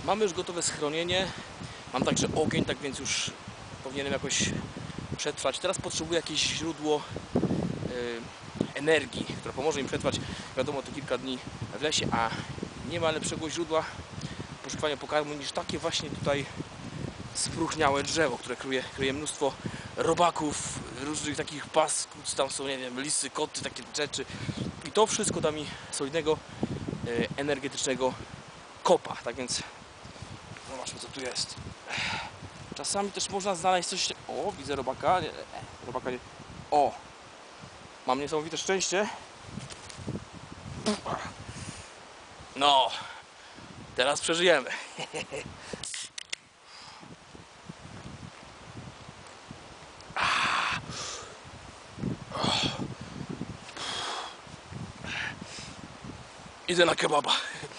Mamy już gotowe schronienie. Mam także ogień, tak więc już powinienem jakoś przetrwać. Teraz potrzebuję jakieś źródło energii, które pomoże mi przetrwać, wiadomo, te kilka dni w lesie, a nie ma lepszego źródła poszukiwania pokarmu niż takie właśnie tutaj spróchniałe drzewo, które kryje mnóstwo robaków, różnych takich pasków, tam są, nie wiem, lisy, koty, takie rzeczy. I to wszystko da mi solidnego, energetycznego kopa. Tak więc zobaczmy, co tu jest. Czasami też można znaleźć coś... O, widzę robaka. Nie, robaka nie... O! Mam niesamowite szczęście. No! Teraz przeżyjemy. Idę na kebaba.